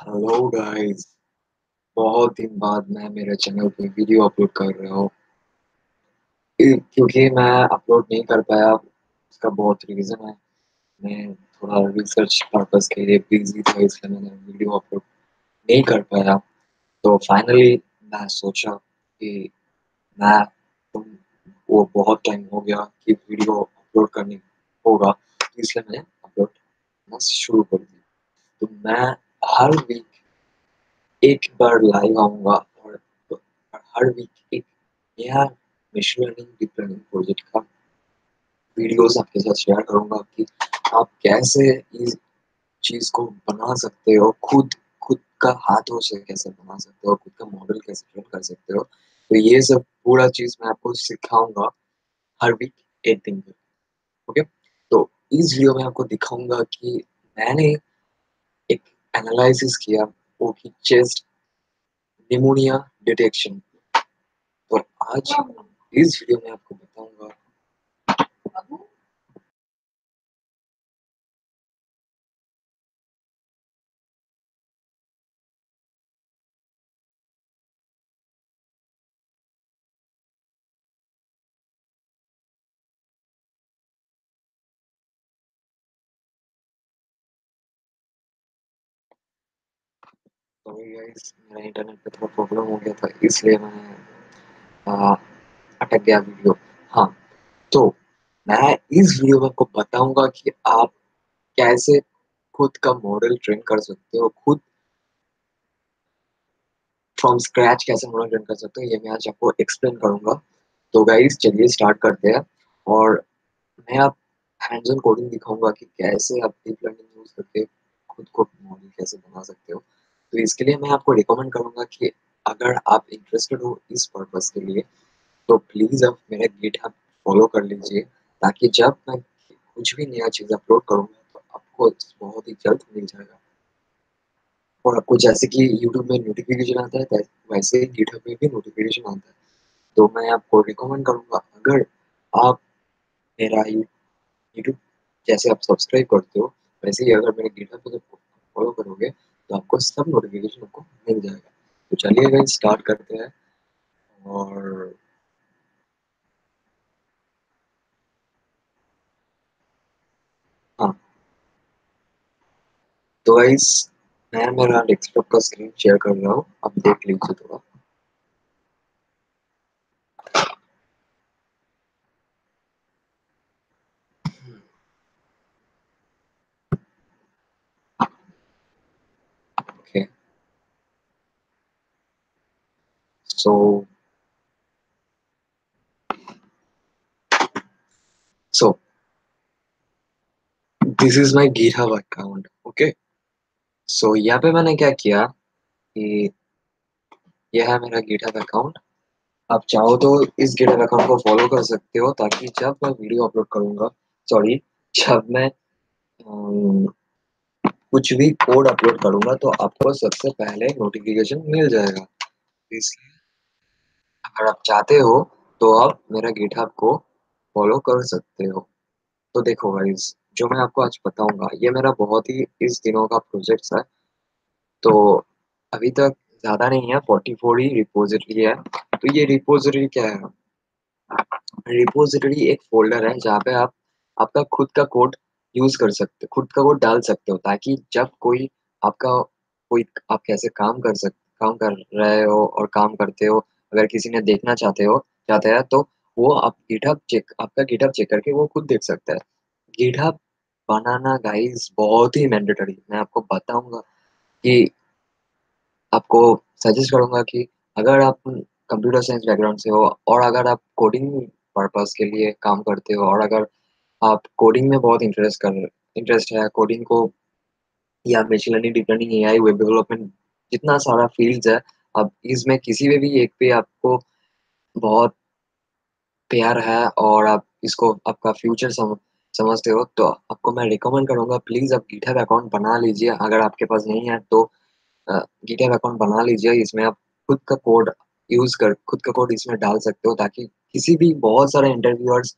Hello guys. बहुत दिन बाद मैं मेरे चैनल पे वीडियो अपलोड कर रहा हूँ। क्योंकि मैं अपलोड नहीं कर पाया, उसका बहुत रीज़न है। मैं थोड़ा रिसर्च पर्पस के लिए बिजी था, इसलिए मैंने वीडियो अपलोड नहीं कर पाया। तो फाइनली मैं सोचा कि मैं तुम वो बहुत टाइम हो गया कि वीडियो अपलोड करनी होगा, तो इसलिए मैंने अपलोड करना शुरू कर दी। तो मैं हर वीक एक बार लाइव आऊँगा और हर वीक एक नया machine learning deep learning project का वीडियोस आपके साथ शेयर करूँगा कि आप कैसे इस चीज़ को बना सकते हो, खुद खुद का हाथों से कैसे बना सकते हो, खुद का मॉडल कैसे ट्रेन कर सकते हो। तो ये सब पूरा चीज़ मैं आपको सिखाऊँगा हर वीक एक दिन पे, ओके? तो इस वीडियो में आपको दिखाऊँगा कि मैंने एक एनालिसिस किया वो कि चेस्ट निमोनिया डिटेक्शन। और आज इस वीडियो में आपको बताऊँगा। सॉरी गाइस, मेरा इंटरनेट पे थोड़ा प्रॉब्लम हो गया था, इसलिए मैं अ, अटक गया वीडियो। हाँ, तो मैं इस वीडियो में आपको बताऊँगा कि आप कैसे खुद का मॉडल ट्रेन कर सकते हो, खुद फ्रॉम स्क्रैच कैसे मॉडल ट्रेन कर सकते हो, ये मैं आज आपको एक्सप्लेन करूँगा। तो गाइस चलिए स्टार्ट करते हैं। और मैं आप हैंड्स ऑन कोडिंग दिखाऊँगा कि कैसे आप डीप लर्निंग यूज़ करके खुद को मॉडल कैसे बना सकते हो। तो इसके लिए मैं आपको रिकमेंड करूँगा कि अगर आप इंटरेस्टेड हो इस पर्पज़ के लिए, तो प्लीज़ आप मेरा गिटहब फॉलो कर लीजिए, ताकि जब मैं कुछ भी नया चीज़ अपलोड करूँगा, तो आपको बहुत ही जल्द मिल जाएगा। और आपको जैसे कि यूट्यूब में नोटिफ़िकेशन आता है, वैसे ही गिटहब में भी नोटिफ़िकेशन आता है। तो मैं आपको रिकमेंड करूँगा, अगर आप मेरा यूट्यूब जैसे आप सब्सक्राइब करते हो, वैसे ही अगर मेरे गिटहब को जब फॉलो करोगे, तो आपको सब नोटिफ़िकेशन आपको मिल जाएगा। तो चलिए गाइस स्टार्ट करते हैं। और हाँ, तो गाइस मैं मेरा डेस्कटॉप का स्क्रीन शेयर कर रहा हूँ, आप देख लीजिए थोड़ा। Okay, so so this is my GitHub account, okay. So यहाँ पे मैंने क्या किया कि यह है मेरा गिटहब अकाउंट। आप चाहो तो इस गिटहब अकाउंट को फॉलो कर सकते हो, ताकि जब मैं वीडियो अपलोड करूँगा, सॉरी, जब मैं कुछ भी कोड अपलोड करूँगा, तो आपको सबसे पहले नोटिफ़िकेशन मिल जाएगा। इसलिए अगर आप चाहते हो, तो आप मेरा गिटहब को फॉलो कर सकते हो। तो देखो गाइस, जो मैं आपको आज बताऊँगा, ये मेरा बहुत ही इस दिनों का प्रोजेक्ट्स है। तो अभी तक ज़्यादा नहीं है, 44 ही रिपॉज़िटरी है। तो ये रिपॉज़िटरी क्या है? रिपॉज़िटरी एक फ़ोल्डर है जहाँ पे आप आपका खुद का कोड यूज़ कर सकते हो, खुद का कोड डाल सकते हो, ताकि जब आपका कोई आप कैसे काम कर रहे हो और काम करते हो, अगर किसी ने देखना चाहते हैं, तो वो आप गिटहब चेक आपका गिटहब चेक करके वो खुद देख सकता है। गिटहब बनाना गाइस बहुत ही मैंडेटरी, मैं आपको बताऊँगा कि आपको सजेस्ट करूँगा कि अगर आप कंप्यूटर साइंस बैकग्राउंड से हो, और अगर आप कोडिंग पर्पज़ के लिए काम करते हो, और अगर आप कोडिंग में बहुत इंटरेस्ट है, कोडिंग को या machine learning, deep learning, AI, web development, जितना सारा फ़ील्ड्स है, अब इसमें किसी में भी एक पे आपको बहुत प्यार है और आप इसको आपका फ्यूचर समझते हो, तो आपको मैं रिकमेंड करूँगा, प्लीज़ आप गिटहब अकाउंट बना लीजिए। अगर आपके पास नहीं है, तो गिटहब अकाउंट बना लीजिए। इसमें आप खुद का कोड इसमें डाल सकते हो, ताकि किसी भी बहुत सारे इंटरव्यूअर्स,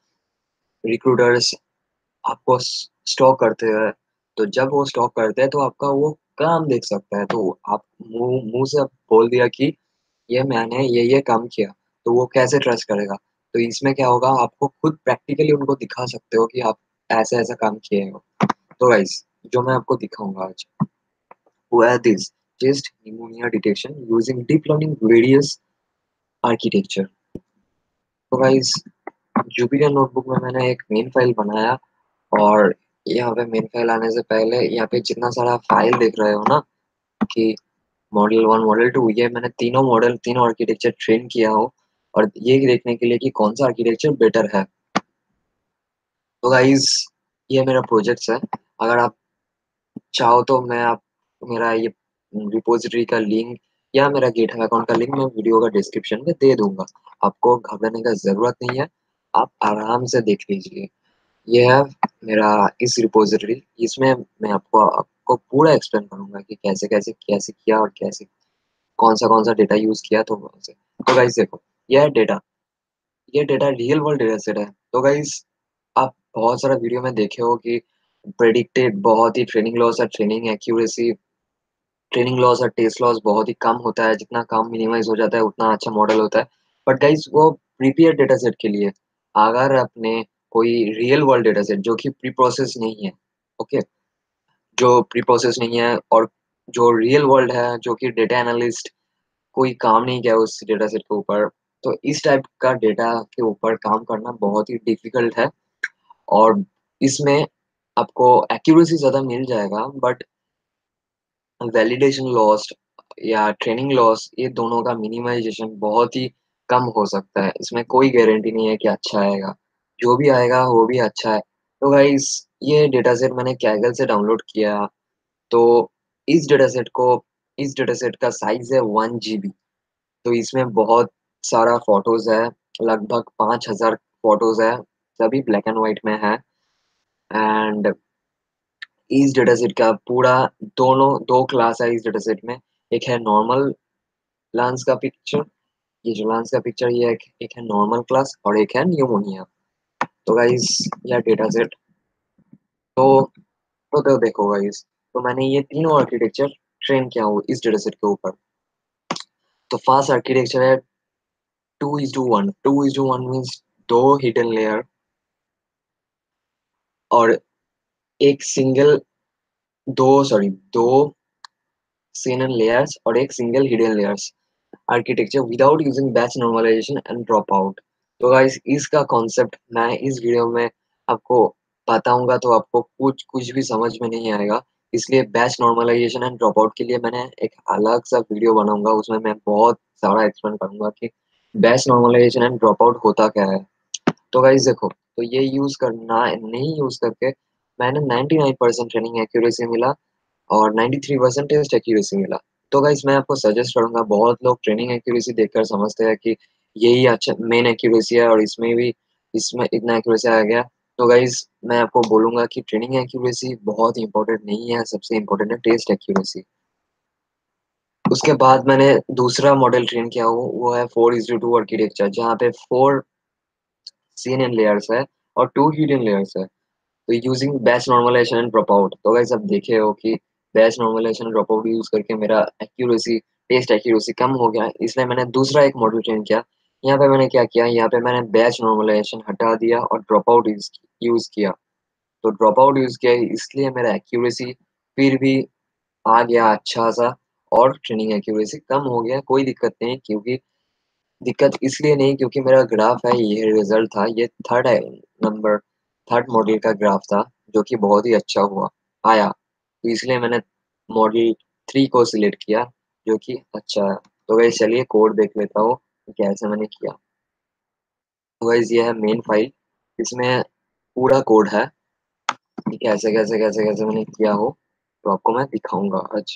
रिक्रूटर्स आपको स्टॉक करते हैं। तो जब वो स्टॉक करते हैं, तो आपका वो काम देख सकता है। तो आप मुँह मुँह से बोल दिया कि ये मैंने ये काम किया, तो वो कैसे ट्रस्ट करेगा? तो इसमें क्या होगा, आपको खुद प्रैक्टिकली उनको दिखा सकते हो कि आप ऐसा-ऐसा काम किए हो। तो गाइस, जो मैं आपको दिखाऊँगा आज, वो है this chest pneumonia detection using deep learning various architecture. तो गाइस, जुपिटर नोटबुक में मैंने एक मेन फाइल बनाया, और यहाँ पे मेन फाइल आने से पहले यहाँ पे जितना सारा फाइल देख रहे हो ना, कि मॉडल 1, मॉडल 2, ये मैंने तीनों मॉडल, तीनों आर्किटेक्चर ट्रेन किया हो, और ये देखने के लिए कि कौन-सा आर्किटेक्चर बेटर है। तो गाइज़, ये मेरा प्रोजेक्ट्स है। अगर आप चाहो तो मैं आप मेरा ये रिपॉज़िटरी का लिंक या मेरा गिटहब अकाउंट का लिंक मैं वीडियो का डिस्क्रिप्शन में दे दूँगा। आपको घबराने का ज़रूरत नहीं है, आप आराम से देख लीजिए। ये है मेरा इस रिपॉज़िटरी, इसमें मैं आपको आपको पूरा एक्सप्लेन करूँगा कि कैसे-कैसे, कैसे किया और कैसे कौन-सा डेटा यूज़ किया, तो वहाँ से। तो गाइज़ देखो, ये है डेटा, ये data real world data set है। तो गाइज़, आप बहुत सारा वीडियो में देखे हो कि प्रेडिक्टेड बहुत ही ट्रेनिंग लॉस और ट्रेनिंग लॉस और टेस्ट लॉस बहुत ही कम होता है, जितना काम मिनिमाइज़ हो जाता है उतना अच्छा मॉडल होता है। बट गाइज़, वो प्रीपेयर्ड डेटा सेट के लिए, अगर आपने कोई रियल वर्ल्ड डेटा सेट जो कि प्री प्रोसेस नहीं है, ओके? जो प्री प्रोसेस नहीं है और जो रियल वर्ल्ड है, जो कि डेटा एनालिस्ट कोई काम नहीं किया उस डेटा सेट के ऊपर, तो इस टाइप का डेटा के ऊपर काम करना बहुत ही डिफ़िकल्ट है, और इसमें आपको एक्यूरेसी ज़्यादा मिल जाएगा, बट वैलिडेशन लॉस या ट्रेनिंग लॉस, ये दोनों का मिनिमाइज़ेशन बहुत ही कम हो सकता है। इसमें कोई गारंटी नहीं है कि अच्छा आएगा। जो भी आएगा वो भी अच्छा है। तो गाइज़, ये डेटा सेट मैंने कैगल से डाउनलोड किया। तो इस डेटासेट को इस डेटासेट का साइज़ है 1 जीबी। तो इसमें बहुत सारा फ़ोटोज़ है, लगभग 5000 फ़ोटोज़ है, सभी ब्लैक एंड व्हाइट में है। एंड इस डेटासेट का पूरा दोनों 2 क्लास है इस डेटासेट में। एक है नॉर्मल लांस का पिक्चर, ये जो लांस का पिक्चर, ये एक है नॉर्मल क्लास, और एक है न्यूमोनिया। तो गाइज़, यह डेटासेट, तो तो देखो गाइज़, तो मैंने ये तीनों आर्किटेक्चर ट्रेन किया हूँ इस डेटासेट के ऊपर। तो फर्स्ट आर्किटेक्चर है 2:1, 2:1 मीन्स 2 हिडन लेयर और एक सिंगल 2 CNN लेयर्स और एक single hidden layers architecture without using batch normalization and drop out. तो गाइस, इसका कॉन्सेप्ट मैं इस वीडियो में आपको बताऊंगा, तो आपको कुछ कुछ भी समझ में नहीं आएगा। इसलिए batch normalization and drop out के लिए मैंने एक अलग सा वीडियो बनाऊंगा, उसमें मैं बहुत सारा एक्सप्लेन करूंगा कि batch normalization and drop out होता क्या है। तो गाइस देखो, तो ये यूज़ करना नहीं, यूज़ करके मैंने 99% ट्रेनिंग एक्यूरेसी मिला और 93% टेस्ट एक्यूरेसी मिला। तो गाइस, मैं आपको सजेस्ट करूँगा, बहुत लोग ट्रेनिंग एक्यूरेसी देखकर समझते हैं कि यही अच्छा मेन एक्यूरेसी है, और इसमें इतना एक्यूरेसी आ गया। तो गाइस, मैं आपको बोलूँगा कि ट्रेनिंग एक्यूरेसी बहुत इम्पोर्टेंट नहीं है, सबसे इम्पोर्टेंट है टेस्ट एक्यूरेसी। उसके बाद मैंने दूसरा मॉडल ट्रेन किया वो है 4:2 आर्किटेक्चर, जहाँ पे 4 CNN लेयर्स है और 2 हिडन लेयर्स है। तो using batch normalization and drop out, तो गाइस आप देखे हो कि batch normalization and drop out use करके मेरा एक्यूरेसी टेस्ट एक्यूरेसी कम हो गया, इसलिए मैंने दूसरा एक मॉडल ट्रेन किया। यहाँ पे मैंने क्या किया, यहाँ पे मैंने बैच नॉर्मलाइजेशन हटा दिया और ड्रॉप आउट यूज किया। तो ड्रॉप आउट यूज किया, इसलिए मेरा एक्यूरेसी फिर भी आ गया अच्छा सा, और ट्रेनिंग एक्यूरेसी कम हो गया, कोई दिक्कत नहीं, क्योंकि दिक्कत इसलिए नहीं क्योंकि मेरा ग्राफ है, ये रिजल्ट था, ये नंबर थर्ड मॉडल का ग्राफ था, जो कि बहुत ही अच्छा हुआ आया। तो इसलिए मैंने मॉडल 3 को सिलेक्ट किया, जो कि अच्छा है। तो गाइस, चलिए कोड देख लेता हूँ कि कैसे मैंने किया। तो गाइस, ये है मेन फाइल, इसमें पूरा कोड है कि कैसे मैंने किया हो, तो आपको मैं दिखाऊंगा आज।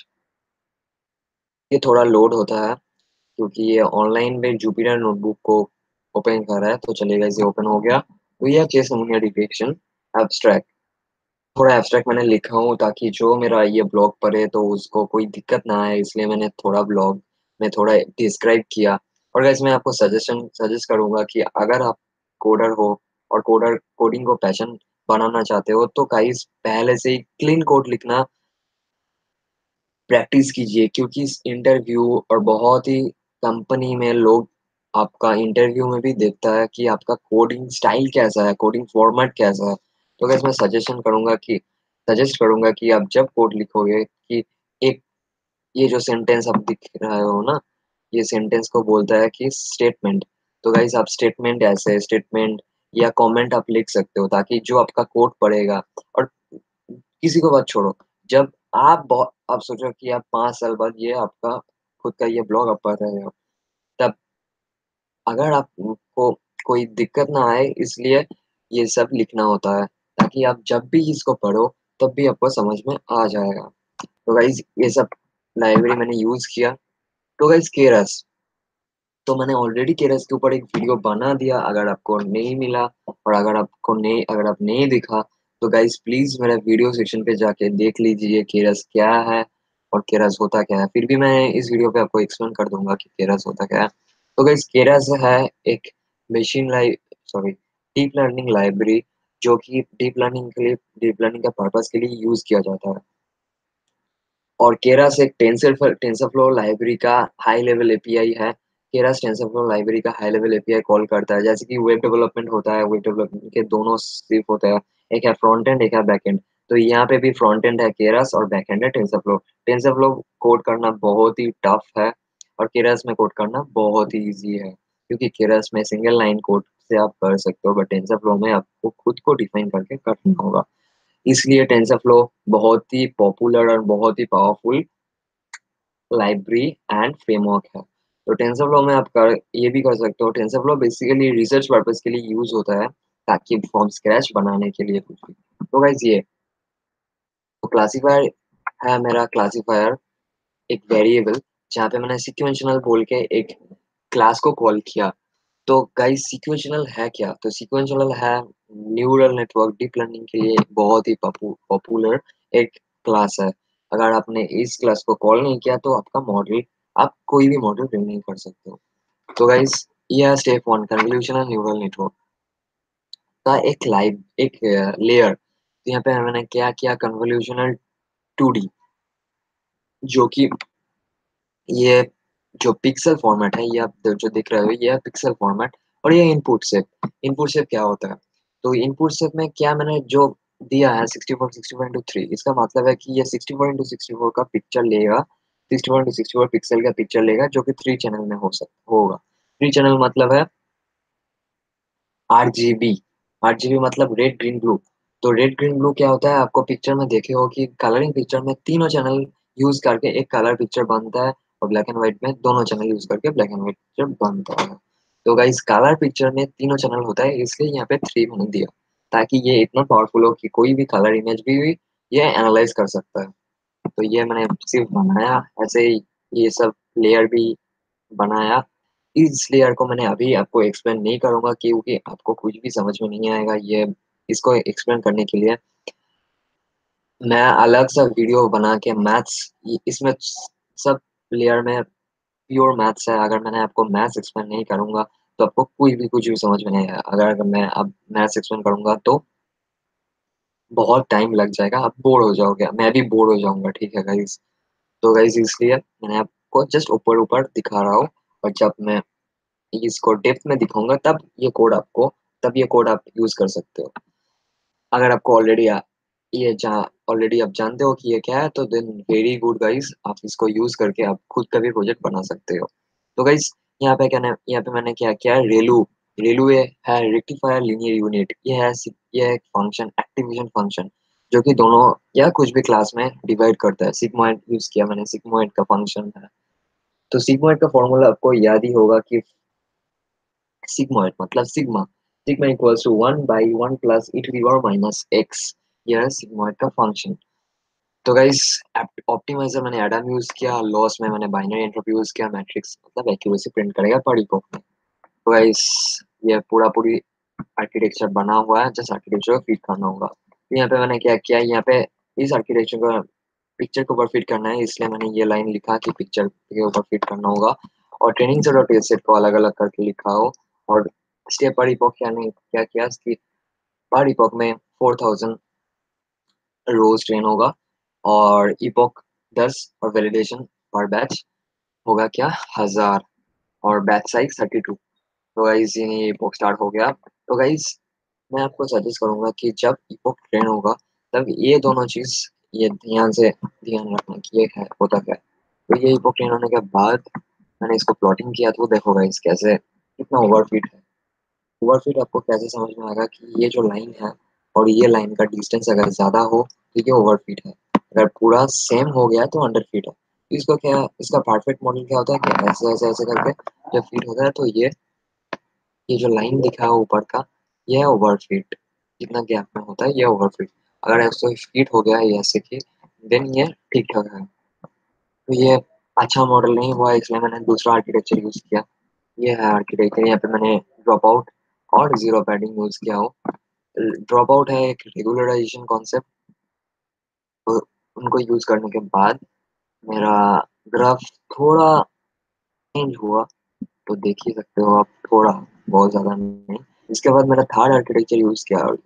ये थोड़ा लोड होता है क्योंकि ये ऑनलाइन में जुपिटर नोटबुक को ओपन कर रहा है। तो चलिएगा, इसे ओपन हो गया। तो ये केस नमूना डिटेक्शन एब्स्ट्रैक्ट, थोड़ा एब्स्ट्रैक्ट मैंने लिखा हूँ ताकि जो मेरा ये ब्लॉग पढ़े तो उसको कोई दिक्कत ना आए, इसलिए मैंने थोड़ा ब्लॉग में थोड़ा डिस्क्राइब किया। और गाइस, मैं आपको सजेस्ट करूंगा कि अगर आप कोडर हो और कोडिंग को पैशन बनाना चाहते हो, तो गाइस पहले से ही क्लीन कोड लिखना प्रैक्टिस कीजिए, क्योंकि इस इंटरव्यू और बहुत ही कंपनी में लोग आपका इंटरव्यू में भी देखता है कि आपका कोडिंग स्टाइल कैसा है, कोडिंग फॉर्मेट कैसा है। तो गाइस मैं सजेस्ट करूँगा कि आप जब कोड लिखोगे कि एक ये जो सेंटेंस आप दिख रहे हो ना, ये सेंटेंस को बोलता है कि स्टेटमेंट। तो गाइस आप स्टेटमेंट या कमेंट आप लिख सकते हो, ताकि जो आपका कोड पढ़ेगा, और किसी को मत छोड़ो। जब आप सोचो कि आप 5 साल बाद ये आपका खुद का ये ब्लॉग आप पढ़ रहे हो, तब अगर आपको कोई दिक्कत ना आए, इसलिए ये सब लिखना होता है, ताकि आप जब भी इसको पढ़ो, तब भी आपको समझ में आ जाएगा। तो गाइस ये सब लाइब्रेरी मैंने यूज़ किया। तो गाइस केरस, तो मैंने ऑलरेडी केरस के ऊपर एक वीडियो बना दिया। अगर आपको नहीं मिला और अगर आप नहीं दिखा, तो गाइस प्लीज़ मेरा वीडियो सेक्शन पे जाके देख लीजिए केरस क्या है और केरस होता क्या है। फिर भी मैं इस वीडियो पे आपको एक्सप्लेन कर दूँगा कि केरस होता क्या है। तो गाइस केरस है एक मशीन लाई सॉरी डीप लर्निंग लाइब्रेरी, जो कि डीप लर्निंग का पर्पज़ के लिए यूज़ किया जाता है। और केरस एक टेंसरफ्लो लाइब्रेरी का हाई लेवल एपीआई है। केरस टेंसरफ्लो लाइब्रेरी का हाई लेवल एपीआई कॉल करता है। जैसे कि वेब डेवलपमेंट होता है, वेब डेवलपमेंट के दोनों सिर्फ होते हैं। एक है फ्रंट एंड, एक है बैक एंड। तो यहाँ पे भी फ्रंट एंड है केरस और बैक एंड है टेंसरफ्लो। टेंसरफ्लो कोड करना बहुत ही टफ है और केरस में कोड करना बहुत ही ईज़ी है। क्योंकि केरस में सिंगल लाइन कोड से आप कर सकते हो, बट टेंसरफ्लो में आपको खुद को डिफाइन करके करना होगा। इसलिए टेंसरफ्लो बहुत ही पॉपुलर और बहुत ही पावरफुल लाइब्रेरी एंड फ्रेमवर्क है। तो टेंसरफ्लो में आप ये भी कर सकते हो। टेंसरफ्लो बेसिकली रिसर्च पर्पस के लिए यूज़ होता है, ताकि फ्रॉम स्क्रैच बनाने के लिए कुछ भी। तो गाइस ये तो क्लासिफायर है मेरा क्लासिफायर, एक वेरिएबल जहाँ पे मैंने सीक्वेंशियल बोल के एक क्लास को कॉल किया। तो गाइस सीक्वेंशियल है क्या? तो सीक्वेंशियल है न्यूरल नेटवर्क डीप लर्निंग के लिए बहुत ही पॉपुलर एक क्लास है। अगर आपने इस क्लास को कॉल नहीं किया, तो आपका मॉडल आप कोई भी मॉडल ट्रेन नहीं कर सकते हो। तो गाइस ये है स्टेप 1 कन्वोल्यूशनल न्यूरल नेटवर्क का एक लेयर। तो यहाँ पे मैंने क्या किया, कन्वोल्यूशनल 2D, जो कि ये जो पिक्सेल फॉर्मेट है, ये आप जो देख रहे हो, ये है पिक्सेल फॉर्मेट। और ये इनपुट शेप क्या होता है? तो इनपुट शेप में क्या मैंने जो दिया है 64 इसका मतलब है कि ये 64 का पिक्चर लेगा, 64 पिक्सल का पिक्चर लेगा, जो कि 3 चैनल में होगा। 3 चैनल मतलब है आरजीबी। आरजीबी मतलब रेड ग्रीन ब्लू। तो रेड ग्रीन ब्लू क्या होता है, आपको पिक्चर में देखे हो कि कलरिंग पिक्चर में तीनों चैनल यूज करके एक कलर पिक्चर बनता है, और ब्लैक एंड व्हाइट में दोनों चैनल यूज करके ब्लैक एंड व्हाइट पिक्चर बनता है। तो गाइस कलर पिक्चर में तीनों चैनल होता है, इसलिए यहाँ पे 3 मैंने दिया, ताकि ये इतना पावरफुल हो कि कोई भी कलर इमेज भी ये एनालाइज कर सकता है। तो ये मैंने सिर्फ बनाया ऐसे ही, ये सब लेयर भी बनाया। इस लेयर को मैंने अभी आपको एक्सप्लेन नहीं करूँगा, क्योंकि आपको कुछ भी समझ में नहीं आएगा। ये इसको एक्सप्लेन करने के लिए मैं अलग सा वीडियो बना के मैथ्स इसमें सब लेयर में प्योर मैथ्स है। अगर मैंने आपको मैथ्स एक्सप्लेन नहीं करूँगा, तो आपको कुछ भी समझ में नहीं आएगा। अगर मैं अब मैथ्स एक्सप्लेन करूँगा, तो बहुत टाइम लग जाएगा, आप बोर हो जाओगे, मैं भी बोर हो जाऊँगा, ठीक है गाइज़? तो गाइज़ इसलिए मैंने आपको जस्ट ऊपर-ऊपर दिखा रहा हूँ, और जब मैं इसको डेप्थ में दिखाऊँगा, तब ये कोड आप यूज़ कर सकते हो। अगर आपको ऑलरेडी आप जानते हो कि ये क्या है, तो देन वेरी गुड गाइस, आप इसको यूज़ करके आप खुद का भी प्रोजेक्ट बना सकते हो। तो गाइस यहाँ पे मैंने क्या किया है, रेलू ये है रेक्टिफायर लीनियर यूनिट। ये है एक फंक्शन, एक्टिवेशन फंक्शन, जो कि दोनों या कुछ भी क्लास में डिवाइड करता है। सिग्मॉइड यूज़ किया मैंने, सिग्मॉइड का फंक्शन है। तो सिग्मॉइड का फॉर्मूला आपको याद ही होगा कि सिग्मॉइड मतलब sigma equals to 1 by 1 plus e to the power minus x. यह है सिग्मॉइड का फंक्शन। तो गाइस ऑप्टिमाइजर मैंने एडम यूज किया, लॉस में मैंने बाइनरी एंट्रोपी यूज किया, मैट्रिक्स मतलब एक्यूरेसी प्रिंट करेगा पर इपोक में। तो गाइस ये पूरी आर्किटेक्चर बना हुआ है, जस्ट आर्किटेक्चर को फिट करना होगा। तो यहाँ पे मैंने क्या किया, यहाँ पे इस आर्किटेक्चर को पिक्चर के ऊपर फिट करना है, इसलिए मैंने ये लाइन लिखा कि पिक्चर के ऊपर फिट करना होगा, और ट्रेनिंग सेट और टेस्ट सेट को अलग-अलग करके लिखा हो। और स्टेप पर इपोक क्या किया कि पर इपोक में 4000 रोज ट्रेन होगा, और इपोक 10 और वैलिडेशन पर बैच होगा क्या 1000 और बैच साइज 32। तो गाइस ये इपॉक स्टार्ट हो गया। तो गाइस मैं आपको सजेस्ट करूंगा कि जब इपॉक ट्रेंड होगा तब ये दोनों चीज ये ध्यान रखना कि ये है होता क्या है। तो ये इपॉक ट्रेंड होने के बाद मैंने इसको प्लॉटिंग किया तो देखो गाइस कैसे कितना ओवरफिट है। ओवरफिट आपको कैसे समझ में आएगा कि ये जो लाइन है और ये लाइन का डिस्टेंस अगर ज्यादा हो तो ये ओवरफिट है, अगर पूरा सेम हो गया तो अंडरफिट है। इसको क्या इसका परफेक्ट मॉडल क्या होता है कि ऐसे ऐसे ऐसे करके जब फिट होता है तो ये जो लाइन दिखा है ऊपर का ये है ओवरफिट। जितना गैप में होता है ये ओवरफिट। अगर ऐसे फिट हो गया है ऐसे कि देन ये ठीक ठाक है। तो ये अच्छा मॉडल नहीं हुआ इसलिए मैंने दूसरा आर्किटेक्चर यूज किया। ये है आर्किटेक्चर, यहाँ पे मैंने ड्रॉप आउट और जीरो पैडिंग यूज किया हो। ड्रॉप आउट है एक रेगुलराइजेशन कॉन्सेप्ट, तो उनको यूज करने के बाद मेरा ग्राफ थोड़ा चेंज हुआ। तो देख ही सकते हो आप, थोड़ा बहुत ज्यादा नहीं। इसके बाद मैंने थर्ड आर्किटेक्चर यूज किया और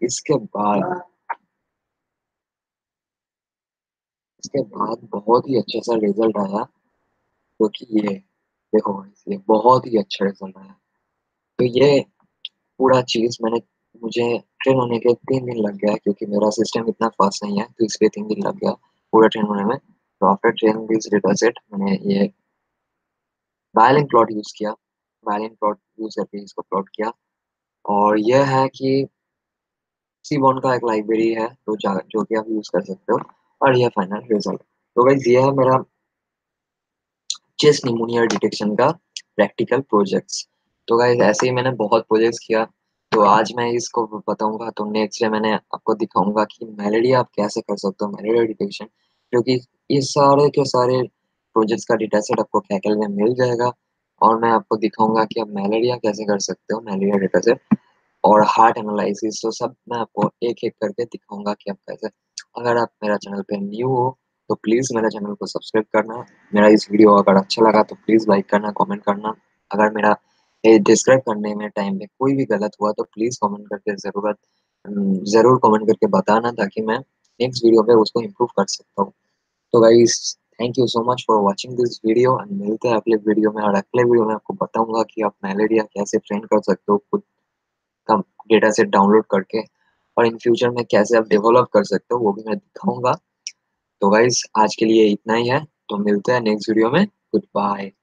इसके बाद बहुत ही अच्छा सा रिजल्ट आया। क्योंकि ये देखो guys, ये बहुत ही अच्छा रिजल्ट आया। तो ये पूरा चीज मुझे ट्रेन होने के 3 दिन लग गया क्योंकि मेरा सिस्टम इतना फास्ट नहीं है तो इसलिए 3 दिन लग गया पूरा ट्रेन होने में। तो after train this data set मैंने ये वायलिन प्लॉट यूज किया। वायलिन प्लॉट यूज करके इसको प्लॉट किया। और यह है कि सीबॉन का एक लाइब्रेरी है तो जो कि आप यूज कर सकते हो। और यह फाइनल रिजल्ट। तो गाइस ये है मेरा चेस्ट निमोनिया डिटेक्शन का प्रैक्टिकल प्रोजेक्ट्स। तो गाइस ऐसे ही मैंने बहुत प्रोजेक्ट्स किया। तो आज मैं इसको बताऊंगा तो नेक्स्ट डे मैंने आपको दिखाऊंगा कि मलेरिया आप कैसे कर सकते हो मलेरिया डिटेक्शन। क्योंकि ये सारे के सारे प्रोजेक्ट्स का डेटा सेट आपको कैकल में मिल जाएगा। और मैं आपको दिखाऊंगा कि आप मलेरिया कैसे कर सकते हो मलेरिया डेटा सेट और हार्ट एनालिसिस। तो सब मैं आपको एक एक करके दिखाऊंगा कि आप कैसे। अगर आप मेरा चैनल पे न्यू हो तो प्लीज़ मेरे चैनल को सब्सक्राइब करना। मेरा इस वीडियो अगर अच्छा लगा तो प्लीज़ लाइक करना, कमेंट करना। अगर मेरा डिस्क्राइब करने में टाइम में कोई भी गलत हुआ तो प्लीज़ कमेंट करके ज़रूर कमेंट करके बताना ताकि मैं नेक्स्ट वीडियो पे उसको इम्प्रूव कर सकता हूँ। तो guys thank you so much for watching this video and मिलते हैं अगले वीडियो में। और अगले वीडियो में आपको बताऊंगा कि आप मलेरिया कैसे ट्रेन कर सकते हो खुद का डेटा सेट डाउनलोड करके और इन फ्यूचर में कैसे आप डेवलप कर सकते हो वो भी मैं दिखाऊंगा। तो गाइस आज के लिए इतना ही है। तो मिलते हैं नेक्स्ट वीडियो में। Good bye.